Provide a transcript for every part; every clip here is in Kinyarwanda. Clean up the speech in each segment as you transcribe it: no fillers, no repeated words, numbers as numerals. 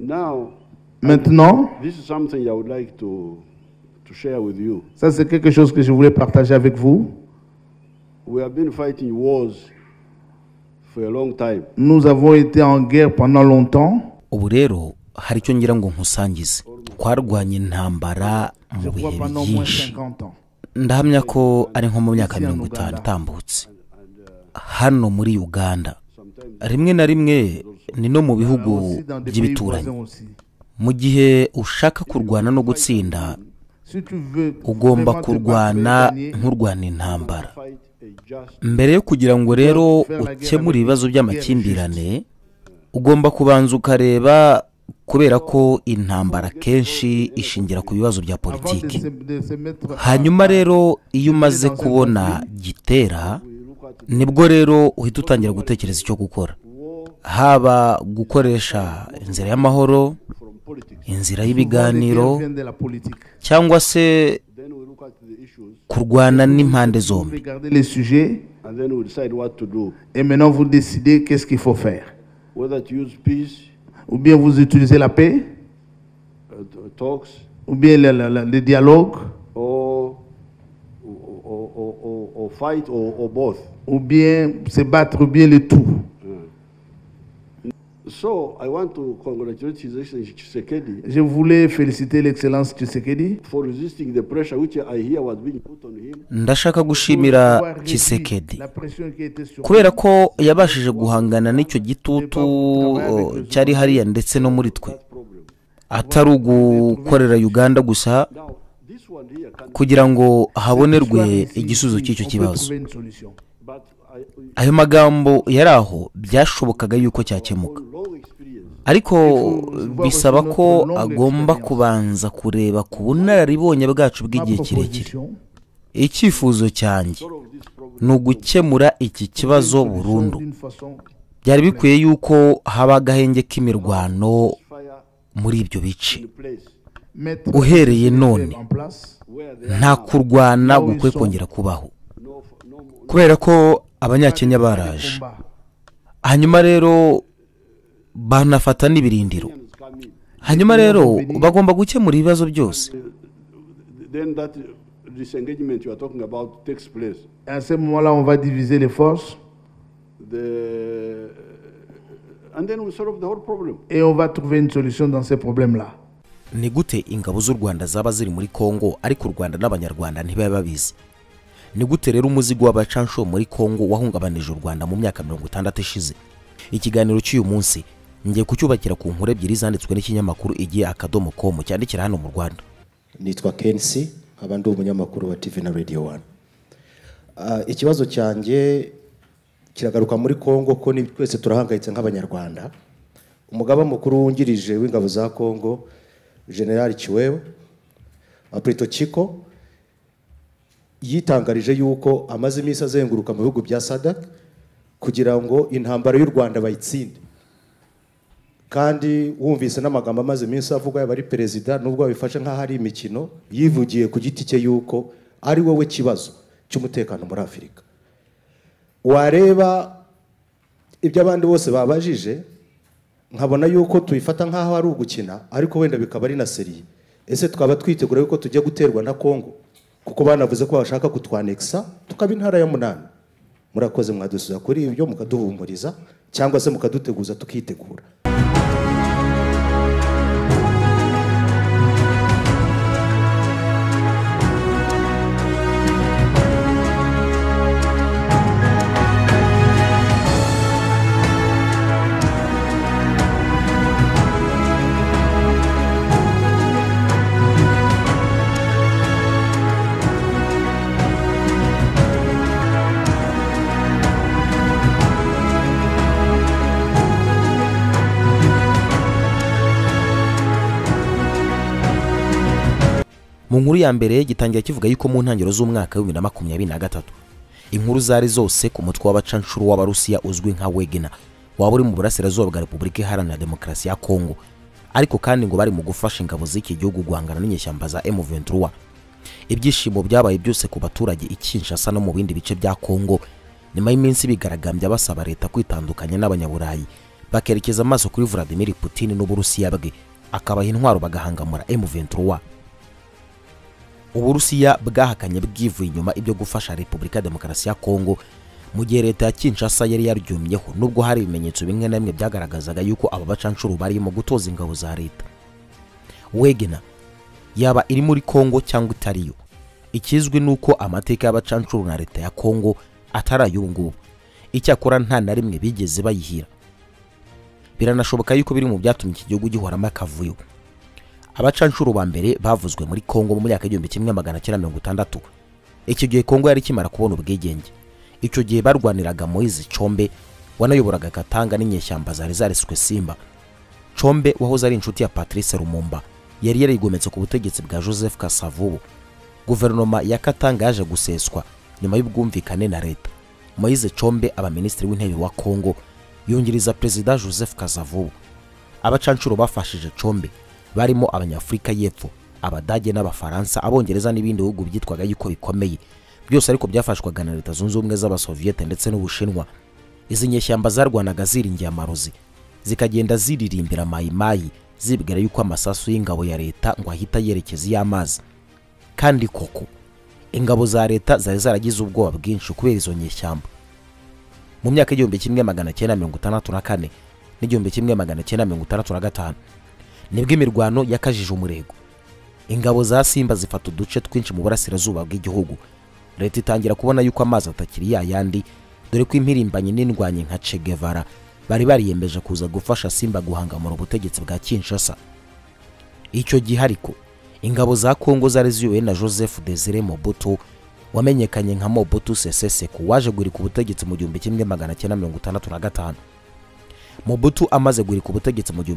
Maintenant, this is something I would like to share with you. Ça c'est quelque chose que je voulais partager avec vous. We have been fighting wars for a long time. Nous avons été en guerre pendant longtemps. Ubu rero hari cyo ngira ngo nkusangize. Twarwanye intambara mu bihe byinshi. Ndahamya ko ari nko mu myaka 50 itambutse. Hano muri Uganda. Rimwe na rimwe ni no mu bihugu by'ibituranyi. Mu gihe ushaka kurwana no gutsinda, ugomba kurwana nk'urwana intambara. Mbere yo kugira ngo rero ukemure ibibazo by'amakimbirane, ugomba kubanza ukareba, kubera ko intambara kenshi ishingira ku bibazo bya politiki. Hanyuma rero iyo umaze kubona gitera, nibwo rero uhita utangira gutekereza icyo gukora. Haba gukoresha inzira y'amahoro, inzira y'ibiganiro, cyangwa se kurwana n'impande zombi. Et maintenant vous décidez qu'est-ce qu'il faut faire. Ou bien vous utilisez la paix, ou bien le dialogue, or fight, or both. Ou bien se battre, ou bien le tout. So I want to congratulate His Excellency Tshisekedi. Je voulais féliciter l'excellence Tshisekedi for resisting the pressure which I hear was being put on him. Ndashaka gushimira Tshisekedi kubera ko yabashije guhangana n'icyo gitutu cyari hariya ndetse no muri twe. Atari ugukorera Uganda gusa kugira ngo habonerwe igisubizo cy'icyo kibazo. Ayo magambo yaraho byashobokaga yuko cyakemuka, ariko bisaba ko agomba kubanza kureba ku bunararibonye bwacu bw'igihe kirekire. Icyifuzo cyanjye ni ugukemura iki kibazo burundu. Byari bikwiye yuko haba agahenge k'imirwano muri ibyo bice. Uhereye none nta kurwana gukwiye kongera kubaho, kubera ko Abanyakenya baraje. Hanyuma rero banafata n'ibirindiro. Hanyuma rero bagomba gukemura ibibazo byose. Then that disengagement you are talking about takes place. À ce moment-là, on va diviser les forces. And then we solve the whole problem. Et on va trouver une solution dans ces problèmes-là. Ni gute ingabo z'u Rwanda zaba ziri muri Kongo ariko u Rwanda n'Abanyarwanda ntibabe babizi? Ni gute rero umuzigo w'abacansho muri Kongo wahungabanije u Rwanda mu myaka 60 ishize? Ikiganiro cy'uyu munsi ngiye kucyubakira ku nkuru ebyiri zanditswe n'ikinyamakuru igihe.com cyandikira hano mu Rwanda. Nitwa Kensi, abandi umunyamakuru wa TV na Radio 1. Ikibazo cyanjye kiragaruka muri Kongo ko ni twese turahangayitse nk'Abanyarwanda. Umugaba mukuru wungirije w'ingabo za Kongo, General Chiwewe Aprito Chiko, yitangarije yuko amaze iminsi azenguruka mu bihugu bya SADC kugira ngo intambara y'u Rwanda bayitsinde. Kandi wumvise n'amagambo amaze iminsi avuga y'abari president nubwo babifashe nka hari imikino, yivugiye ku giti cye yuko ari wowe kibazo cy'umutekano muri Afurika. Wareba ibyo abandi bose babajije, nkabona yuko tuyifata nkaho ari ugukina, ariko wenda bikaba ari na serie. Ese twaba twitegura yuko tujya guterwa na Kongo, kuko banavuze ko bashaka kutwanexa tukaba intara ya 8. Murakoze mwadusuza kuri ibyo mukaduhumuriza cyangwa se mukaduteguza tukitegura. Mu nkuru ya mbere gitangira kivuga yuko mu ntangiro z'umwaka wa 2023 inkuru zari zose ku mutwe w'abacanshuro w'Abarusiya uzwi nka Wagner waburi mu burasirazuba bwa Repubulika Iharanira Demokarasi ya Kongo, ariko kandi ngo bari mu gufasha ingabo z'iki gihugu guhangana n'inyeshyamba za M23. Ibyishimo byabaye byose ku baturage Kinshasa no mu bindi bice bya Kongo nyuma y'iminsi bigaragambya basaba leta kwitandukanya n'Abanyaburayi bakerekeza amaso kuri Vladimir Putin n'Uburusiya bwe akabaha intwaro bagahangamura M23. Uburusiya bwahakanye bwivuye inyuma ibyo gufasha Repubulika Demokarasi ya Kongo mu gihe leta ya Kinshasa yari yaryumyeho, nubwo hari ibimenyetso bimwe na bimwe byagaragazaga yuko aba bacancuro barimo gutoza ingabo za leta. Wegena yaba iri muri Kongo cyangwa itariyo, ikizwi nuko amateka y'abacancuro na leta ya Kongo atarayungubu, icyakora nta na rimwe bigeze bayihira. Biranashoboka yuko biri mu byatumye iki gihugu gihoramo akavuyo. Abacancuro ba mbere bavuzwe muri Kongo mu myaka 1960. Icyo gihe Kongo yari kimara kubona ubwigenge. Icyo gihe barwaniraga Moise Chombe wanayoboraga Katanga n'inyeshyamba zari zariswe Simba. Chombe wahoze ari inshuti ya Patrice Lumumba yari yarigometse ku butegetsi bwa Joseph Kasavubu. Guverinoma ya Katanga yaje guseswa nyuma y'ubwumvikane na leta. Moise Chombe aba ministri w'intebe wa Kongo yungiriza President Joseph Kasavubu. Abacancuro bafashije Chombe barimo Abanyafrika y'Epfo, Abadage n'Abafaransa, Abongereza n'ibindi bihugu byitwaga yuko bikomeye. Byose ariko byafashwaga na leta zunze ubumwe z'Abasoviete ndetse n'Ubushinwa. Izi nyeshyamba zarwanaga ziringiye amarozi, zikagenda ziririmbira mayimayi zibwira yuko amasasu y'ingabo ya leta ngo ahita yerekeza y'amazi. Kandi koko ingabo za leta zari zaragize ubwoba bwinshi kubera izo nyeshyamba. Mu myaka 1964 n'1965 nibwo imirwano yakajije umurego. Ingabo za Simba zifata uduce twinshi mu burasirazuba bw'igihugu. Leta itangira kubona yuko amazi atakiri yayandi, dore ko impirimbanyi n'indwanyi nka Che Guevara bari bariyemeje kuza gufasha Simba guhangamura ubutegetsi bwa Kinshasa. Icyo gihe ariko ingabo za Kongo zari ziyobowe na Joseph Désiré Mobutu wamenyekanye nka Mobutu Sese Seko, waje guri ku butegetsi mu 1965. Mobutu amaze guri ku butegetsi mu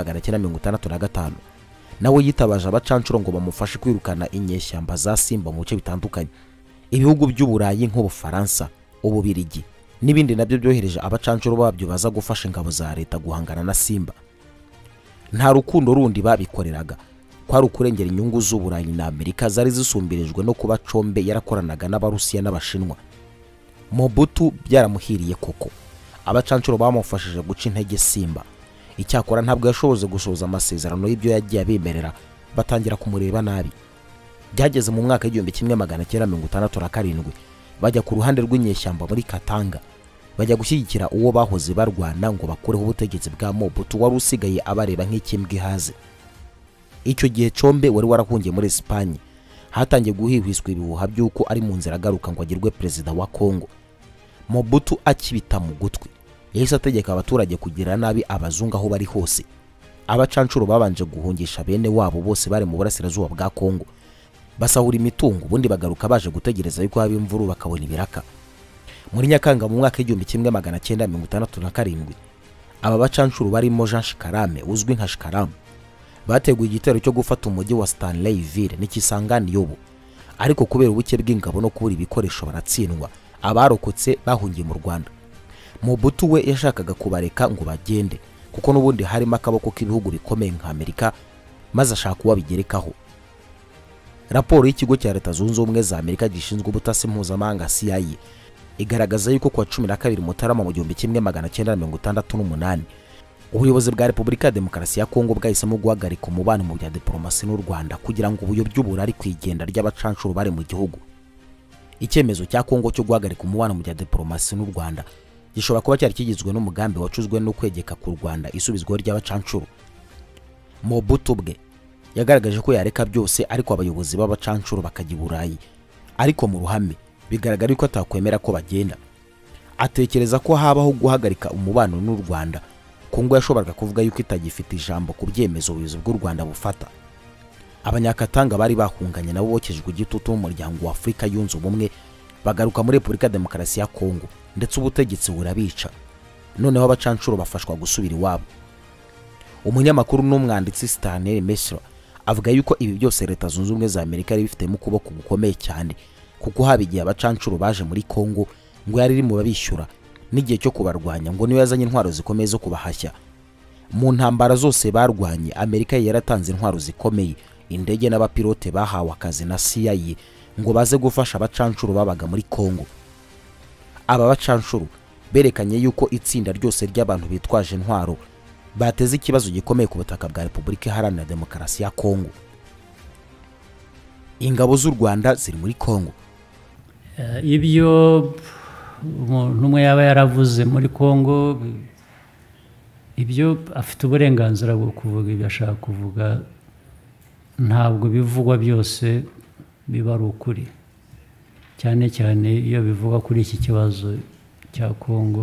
1965 nawe yitabaje abacancuro ngo bamufashe kwirukana inyeshyamba za Simba mu bice bitandukanye. Ibihugu by'Uburayi nk'Ubufaransa, Ububirigi n'ibindi nabyo byohereje abacancuro babyo baza gufasha ingabo za leta guhangana na Simba. Nta rukundo rundi babikoreraga, kwari ukurengera inyungu z'Uburayi na Amerika zari zisumbirijwe no kuba Chombe yarakoranaga n'Abarusiya n'Abashinwa. Mobutu byaramuhiriye koko, abacancuro bamufashije guca intege Simba. Icyakora ntabwo yashoboze gushoza amasezerano y'ibyo yagiye abemerera, batangira kumureba nabi. Byageze mu mwaka 1967 bajya ku ruhande rw'inyeshyamba muri Katanga, bajya gushyigikira uwo bahoze barwana ngo bakureho ubutegetsi bwa Mobutu wari usigaye abareba nk'ikimbwe haze. Icyo gihe Chombe wari warahungiye muri Espagne, hatangiye guhihwiswa ibihuha by'uko ari mu nzira agaruka ngo agirwe perezida wa Kongo. Mobutu akibita mu gutwi yahise ategeka abaturage kugira nabi abazungu aho bari hose. Abacancuro babanje guhungisha bene wabo bose bari mu burasirazuba bwa Kongo, basahura imitungo, ubundi bagaruka baje gutegereza yuko haba imvuru bakabona ibiraka. Muri Nyakanga mu mwaka 1967 aba bacancuro barimo Jean Shikarame uzwi nka Shikaramu bateguye igitero cyo gufata umujyi wa Stanleyville n'Ikisangani yobo, ariko kubera ubuke bw'ingabo no kubura ibikoresho baratsindwa. Abarokotse bahungiye mu Rwanda. Mobutu we yashakaga kubareka ngo bagende kuko n'ubundi harimo akaboko k'ibihugu bikomeye nka Amerika, maze ashaka uwabigerekaho. Raporo y'ikigo cya Leta Zunze Ubumwe za Amerika gishinzwe ubutasi mpuzamahanga CIA igaragaza yuko kwa 12 Mutarama mu 1968 ubuyobozi bwa Repubulika ya Demokarasi ya Kongo bwahisemo guhagarika umubano mu bya diplomasi n'u Rwanda kugira ngo ubuyobyo burari kwigenda ry'abacancuro bari mu gihugu. Icyemezo cya Kongo cyo guhagarika umubano mu bya diplomasi n'u Rwanda gishobora kuba cyari kigizwe n'umugambi wacuzwe no kwegeka ku Rwanda isubizwa ry'abacancuro. Mobutu bwe yagaragaje ko yareka byose ariko abayobozi b'abacancuro bakajya i Burayi, ariko mu ruhame bigaragara ko atakwemera ko bagenda. Atekereza ko habaho guhagarika umubano n'u Rwanda, Kongo yashoboraga kuvuga yuko itagifite ijambo ku byemezo ubuyobozi bw'u Rwanda bufata. Abanyakatanga bari bahunganye nabo bokejwe igitutu mu muryango wa Afurika yunze ubumwe, bagaruka muri Repubulika ya Demokarasi ya Kongo ndetse ubutegetsi burabica. Noneho abacancuro bafashwa gusubira iwabo. Umunyamakuru n'umwanditsi Stanley Mesro avuga yuko ibi byose Leta Zunze Ubumwe za Amerika yari bifite mu kuboko gukomeye cyane, kuko habigiye abacancuro baje muri Kongo ngo yari mu babishyura n'igihe cyo kubarwanya ngo niyo yazanye intwaro zikomeye zo kubahashya. Mu ntambara zose barwanye, Amerika yaratanze intwaro zikomeye, indege n'abapilote bahawe akazi na CIA ngo baze gufasha abacancuro babaga muri Kongo. Aba bacancuro berekanye yuko itsinda ryose ry'abantu bitwaje intwaro bateze ikibazo gikomeye ku butaka bwa Repubulika Iharanira Demokarasi ya Kongo. Ingabo z'u Rwanda ziri muri Kongo. Ibyo umuntu umwe yaba yaravuze muri Kongo, ibyo afite uburenganzira bwo kuvuga ibyo ashaka kuvuga, ntabwo bivugwa byose biba ari ukuri, cyane cyane iyo bivugwa kuri iki kibazo cya Kongo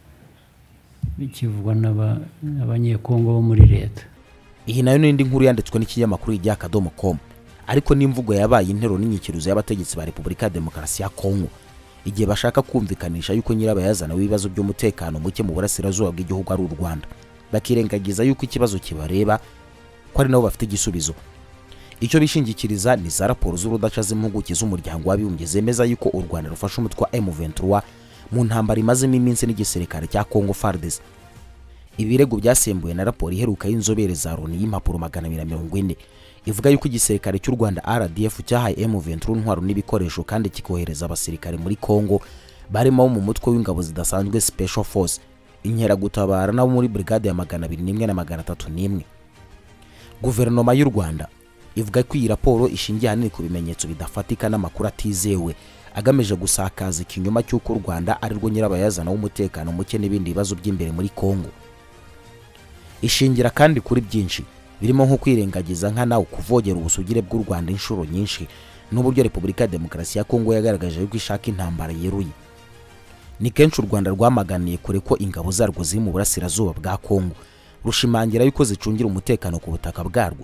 bikivugwa n'abanyekongo bo muri leta. Iyi nayo n'indi nkuru yanditswe n'ikinyamakuru ijya.com, ariko n'imvugo yabaye intero n'inyikiruzo y'abategetsi ba Repubulika ya Demokarasi ya Kongo igihe bashaka kumvikanisha yuko nyirabayazana w'ibibazo by'umutekano muke mu burasirazuba bw'igihugu ari u Rwanda, bakirengagiza yuko ikibazo kibareba ko ari nabo bafite igisubizo. Icyo bishingikiriza ni za raporo z'urudaca z'impuguke z'umuryango w'abibumbye zemeza yuko u Rwanda rufasha umutwe wa M23 mu ntambara imazemo iminsi n'igisirikare cya Congo FARDC. Ibirego byasembuwe na raporo iheruka y'inzobere za Loni y'impapuro 240 ivuga yuko igisirikare cy'u Rwanda RDF cyahaye M23 intwaro n'ibikoresho kandi kikohereza abasirikare muri Congo barimo mu mutwe w'ingabo zidasanzwe Special Force, inkeragutabara nabo muri brigade ya 201 na 301. Guverinoma y'u Rwanda ivuga ko iyi raporo ishingiye ahanini ku bimenyetso bidafatika n'amakuru atizewe agamije gusakaza ikinyoma cy'uko u Rwanda ari rwo nyirabayazana w'umutekano muke n'ibindi bibazo by'imbere muri Kongo. Ishingira kandi kuri byinshi birimo nko kwirengagiza nkana ukuvogera ubusugire bw'u Rwanda inshuro nyinshi n'uburyo Repubulika ya Demokarasi ya Kongo yagaragaje yuko ishaka intambara yeruye. Ni kenshi u Rwanda rwamaganiye kure ko ingabo zarwo ziri mu burasirazuba bwa Kongo, rushimangira yuko zicungira umutekano ku butaka bwarwo.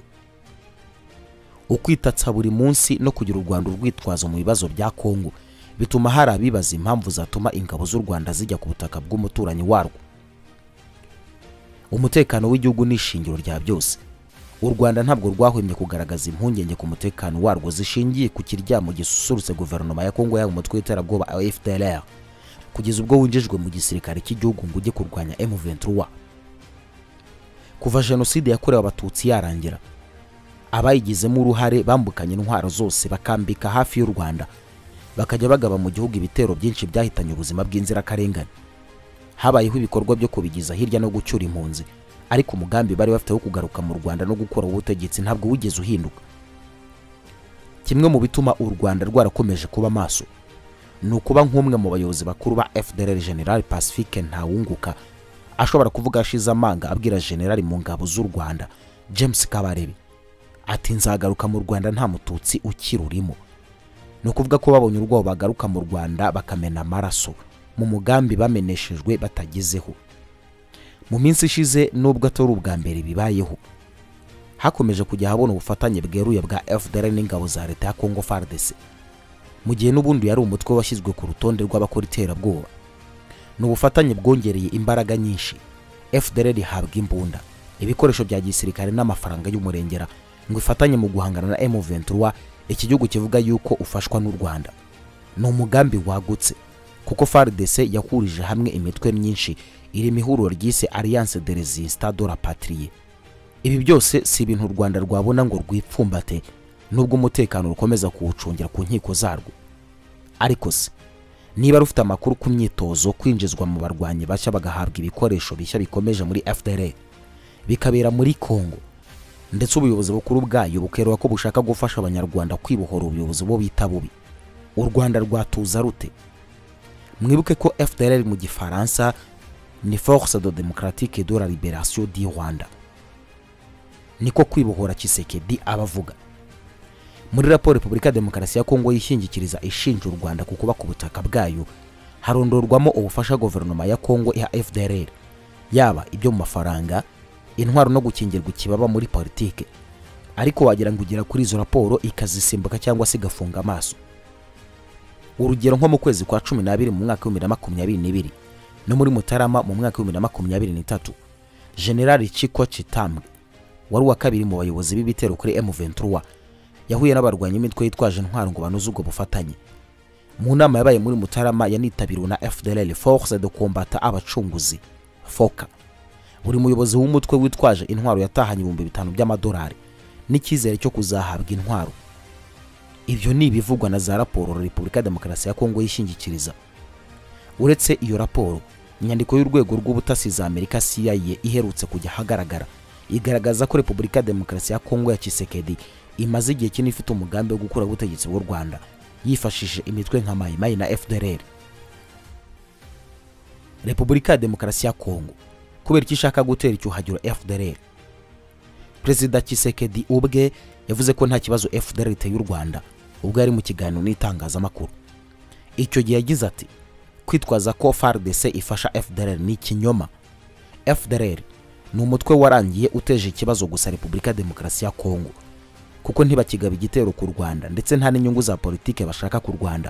Ukwitatsa buri munsi no kugira u Rwanda urwitwazo mu bibazo bya Kongo bituma hari abibaza impamvu zatuma ingabo z'u Rwanda zijya ku butaka bw'umuturanyi warwo. Umutekano w'igihugu n'ishingiro rya byose. U Rwanda ntabwo rwahwemye kugaragaza impungenge ku mutekano warwo zishingiye ku kiryamo gisusurutse guverinoma ya Kongo ya umutwe w'iterabwoba FDLR kugeza ubwo winjijwe mu gisirikare cy'igihugu ngo ujye kurwanya M23. Kuva jenoside yakorewe abatutsi yarangira, abayigizemo uruhare bambukanye intwaro zose bakambika hafi y'u Rwanda bakajya bagaba mu gihugu ibitero byinshi byahitanye ubuzima bw'inzirakarengane. Habayeho ibikorwa byo kubigiza hirya no gucyura impunzi, ariko umugambi bari bafite wo kugaruka mu Rwanda no gukora ubutegetsi ntabwo wigeze uhinduka. Kimwe mu bituma u Rwanda rwarakomeje kuba maso ni ukuba nk'umwe mu bayobozi bakuru ba FDLR General Pacifique Ntawunguka ashobora kuvuga ashize amanga abwira General mu ngabo z'u Rwanda James Kabarebe ati nzagaruka mu Rwanda nta mututsi ukirurimo. No kuvuga ko babonye urwabo bagaruka mu Rwanda bakamena amaraso mu mugambi bameneshejwe batagezeho. Mu minsi ishize nubwo atari ubwa mbere bibayeho, hakomeje kujya habona ubufatanye bweruye bwa FDLR n'ingabo za leta ya Congo FARDC, mu gihe n'ubundi yari umutwe washyizwe ku rutonde rw'abakora iterabwoba. N'ubufatanye bwongereye imbaraga nyinshi. FDLR ihabwa imbunda, ibikoresho bya gisirikare n'amafaranga y'umurengera ngo ifatanye mu guhangana na M23, iki gihugu kivuga yuko ufashwa n'u Rwanda. Ni umugambi wagutse kuko FARDC yakurije hamwe imitwe myinshi iri mihururo ryise Alliance de Résistance de la Patrie. Ibi byose si ibintu u Rwanda rwabona ngo rwipfumbate nubwo umutekano rukomeza kuwucungira ku nkiko zarwo. Ariko se niba rufite amakuru ku myitozo kwinjizwa mu barwanyi bashya bagahabwa ibikoresho bishya bikomeje muri FDLR bikabera muri Kongo, ndetse ubuyobozi bukuru bwayo bukerwa ko bushaka gufasha abanyarwanda kwibohora ubuyobozi bo bita bubi, u Rwanda rwatuza rute? Mwibuke ko FDLR mu gifaransa ni Force de Démocratique de la Libération du Rwanda. Niko kwibohora Tshisekedi abavuga. Muri raporo Repubulika ya Demokarasi ya Kongo yishingikiriza ishinja u Rwanda kukuba ku butaka bwayo, harondorwamo ubufasha guverinoma ya Kongo ya FDLR, yaba ibyo mu mafaranga, intwaro no gukingirwa ikibaba muri politike. Ariko wagira ngo ugira kuri izo raporo ikazisimbuka cyangwa se gafunga amaso. Urugero nko mu kwezi kwa 12 mu mwaka wa 2022 no muri Mutarama mu mwaka wa 2023, General Chiko Chitambwe wari wa kabiri mu bayobozi b'ibitero kuri M23 yahuye n'abarwanya imitwe yitwaje intwaro ngo banoze ubwo bufatanye. Mu nama yabaye muri Mutarama yanitabiriwe na FDLR Force de Combat Abacunguzi FOCA. Buri muyobozi w'umutwe witwaje intwaro yatahanye $5,000 by'amadolari n'icyizere cyo kuzahabwa intwaro. Ibyo ni bivugwa na za raporo Repubulika ya Demokarasi ya Kongo yishingikiriza. Uretse iyo raporo, inyandiko y'urwego rw'ubutasi za Amerika CIA iherutse kujya hagaragara igaragaza ko Repubulika ya Demokarasi ya Kongo ya Tshisekedi imaze igihe kinini ifite umugambi wo gukura ubutegetsi bw'u Rwanda yifashishije imitwe nka Mai Mai na FDLR. Repubulika ya Demokarasi ya Kongo kubera iki ishaka gutera icyuhagiro FDLR? Perezida Tshisekedi ubwe yavuze ko nta kibazo FDLR iteye u Rwanda ubwo yari mu kiganiro n'itangazamakuru. Icyo gihe yagize ati kwitwaza ko FARDC ifasha FDLR ni ikinyoma. FDLR ni umutwe warangiye uteje ikibazo gusa Repubulika ya Demokarasi ya Kongo kuko ntibakigaba igitero ku Rwanda ndetse nta n'inyungu za politike bashaka ku Rwanda.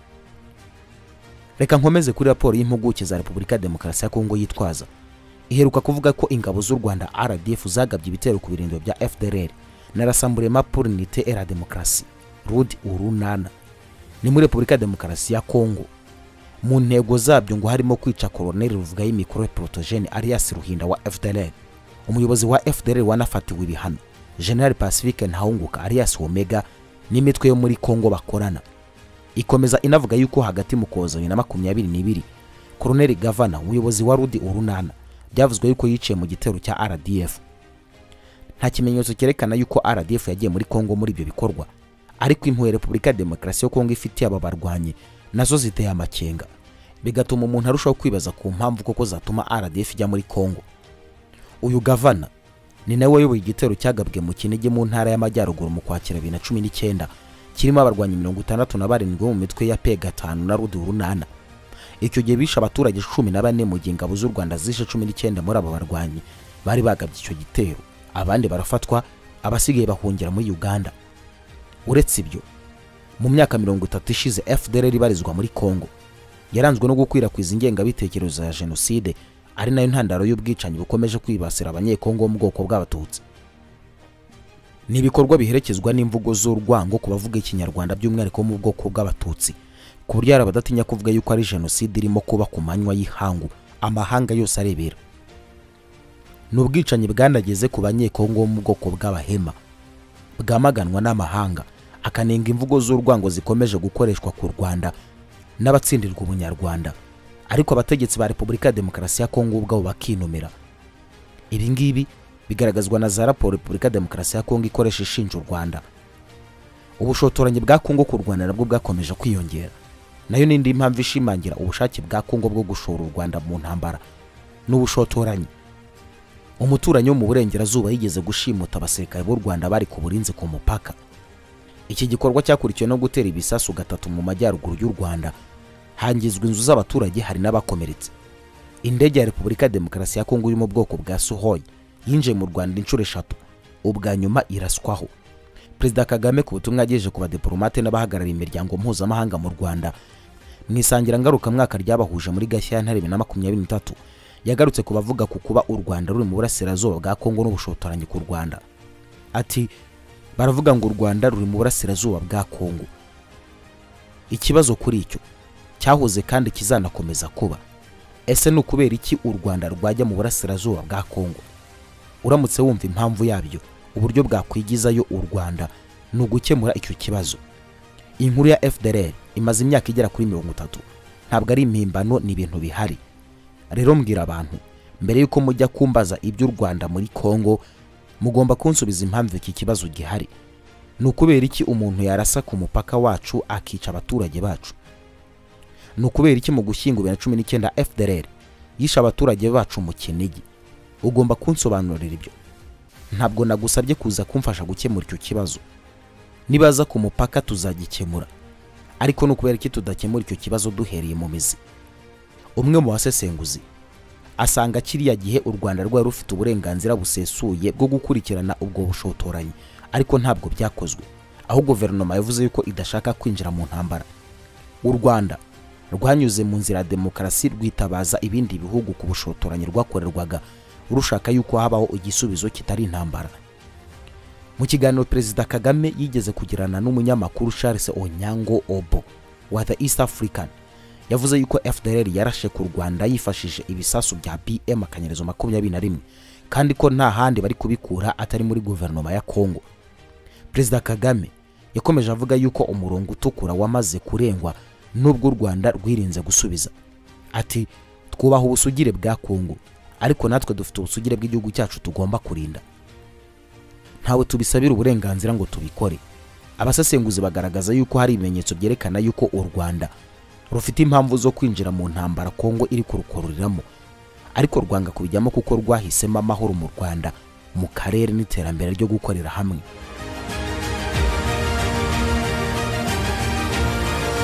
Reka nkomeze kuri raporo y'impuguke za Repubulika ya Demokarasi ya Kongo yitwaza iheruka kuvuga ko ingabo z'u Rwanda RDF zagabye ibitero ku birindiro bya FDLR na Rassemblement pour l'Unité et la Démocratie RUD urunana ni muri Repubulika ya Demokarasi ya Kongo. Mu ntego zabyo ngo harimo kwica Colonel Ruvugayi Mikoro Protogene alias Ruhinda wa FDLR, umuyobozi wa FDLR wanafatiwe ibihano General Pacifique Ntahunguka alias Omega n'imitwe yo muri Kongo bakorana. Ikomeza inavuga yuko hagati mu Koza 2022 Colonel Gavana umuyobozi wa RUD urunana byavuzwe yuko yiciye mu gitero cya RDF. Nta kimenyetso cyerekana yuko RDF yagiye muri Kongo muri ibyo bikorwa, ariko impuhwe Repubulika ya Demokarasi ya Kongo ifitiye aba barwanyi nazo ziteye amakenga, bigatuma umuntu arushaho kwibaza ku mpamvu koko zatuma RDF ijya muri Kongo. Uyu Gavana ni nawe wayoboye igitero cyagabwe mu Kinigi mu ntara y'Amajyaruguru mu Kwakira 2019 kirimo abarwanyi 67 mu mitwe ya P5 na RUD urunana. Icyo gihe bisha abaturage 14 mu gihe ingabo z'u Rwanda zishe 19 muri aba barwanyi bari bagabye icyo gitero, abandi barafatwa abasigaye bahungira muri Uganda. Uretse ibyo mu myaka 30 ishize FDLR ibarizwa muri Kongo yaranzwe no gukwirakwiza ingengabitekerezo ya genocide ari nayo ntandaro y'ubwicanyi bukomeje kwibasira abanyekongo mu bwoko bw'abatutsi. Ni ibikorwa biherekezwa n'imvugo z'urwango ku bavuga ikinyarwanda by'umwihariko mu bwoko bw'abatutsi ku buryo hari abadatinya kuvuga yuko ari genocide irimo kuba ku manywa y'ihangu amahanga yose arebera. N'ubwicanyi bwanageze ku banyekongo mu bwoko bw'abahema bwamaganwa n'amahanga akanenga imvugo z'urwango zikomeje gukoreshwa ku Rwanda n'abatsindirwa ubunyarwanda, ariko abategetsi ba Repubulika ya Demokarasi ya Kongo ubwabo bakinumira. Ibi ngibi bigaragazwa na za raporo Repubulika ya Demokarasi ya Kongo ikoresha ishinja u Rwanda. Ubushotoranyi bwa Kongo ku Rwanda nabwo bwakomeje kwiyongera, nayo n'indi mpamvu ishimangira ubushake bwa Kongo bwo gushora u Rwanda mu ntambara n'ubushotoranyi. Umuturanyi wo mu burengerazuba yigeze gushimuta abasirikare b'u Rwanda bari ku burinzi ku mupaka. Iki gikorwa cyakurikiwe no gutera ibisasu gatatu mu majyaruguru y'u Rwanda, hangizwa inzu z'abaturage hari n'abakomeretse. Indege ya Repubulika ya Demokarasi ya Kongo yo mu bwoko bwa Suhoi yinjiye mu Rwanda inshuro 3, ubwa nyuma iraswaho. Perezida Kagame ku butumwa yagejeje ku badiplomate n'abahagarariye imiryango mpuzamahanga mu Rwanda mu isangira ngaruka mwaka ryabahuje muri Gashyantare 2023 yagarutse ku bavuga ku kuba u Rwanda ruri mu burasirazuba bwa Kongo n'ubushotoranyi ku Rwanda. Ati baravuga ngo u Rwanda ruri mu burasirazuba bwa Kongo. Ikibazo kuri icyo cyahoze kandi kizanakomeza kuba, ese no kubera iki u Rwanda rwajya mu burasirazuba bwa Kongo? Uramutse wumva impamvu yabyo, uburyo bwakwigizayo u Rwanda no gukemura icyo kibazo. Inkuru ya FDLR imaze imyaka igera kuri 30, ntabwo ari impimbano, ni ibintu bihari. Rero mbwira abantu mbere yuko mujya kumbaza iby'u Rwanda muri Kongo, mugomba kunsubiza impamvu iki kibazo gihari. Nukubera iki umuntu yarasa ku mupaka wacu akica abaturage bacu? Nukubera iki mu Gushyingo 2019 FDLR yisha abaturage bacu mu Kinigi? Ugomba kunsobanurira ibyo. Ntabwo nagusabye kuza kumfasha gukemura icyo kibazo. Nibaza ku mupaka tuzagikemura, ariko nukubera iki tudakemura icyo kibazo duhereye mu mizi? Umwe mu basesenguzi asanga kiriya gihe u Rwanda rwari rufite uburenganzira busesuye bwo gukurikirana ubwo bushotoranyi, ariko ntabwo byakozwe, aho guverinoma yavuze yuko idashaka kwinjira mu ntambara. U Rwanda rwanyuze mu nzira ya demokarasi rwitabaza ibindi bihugu ku bushotoranyi rwakorerwaga urushaka yuko habaho igisubizo kitari intambara. Mu kiganiro Perezida Kagame yigeze kugirana n'umunyamakuru Charles Onyango Obo wa The East African, yavuze yuko FDLR yarashe ku Rwanda yifashishije ibisasu bya BM-21 kandi ko nta handi bari kubikura atari muri guverinoma ya Kongo. Perezida Kagame yakomeje avuga yuko umurongo utukura wamaze kurengwa nubwo u Rwanda rwirinze gusubiza. Ati twubaha ubusugire bwa Kongo, ariko natwe dufite ubusugire bw'igihugu cyacu tugomba kurinda. Ntawe tubisabira uburenganzira ngo tubikore. Abasesenguzi bagaragaza yuko hari ibimenyetso byerekana yuko u Rwanda rufite impamvu zo kwinjira mu ntambara Kongo iri kurukoruriramo, ariko rwanga kubijyamo kuko rwahisemo amahoro mu Rwanda, mu karere n'iterambere ryo gukorera hamwe.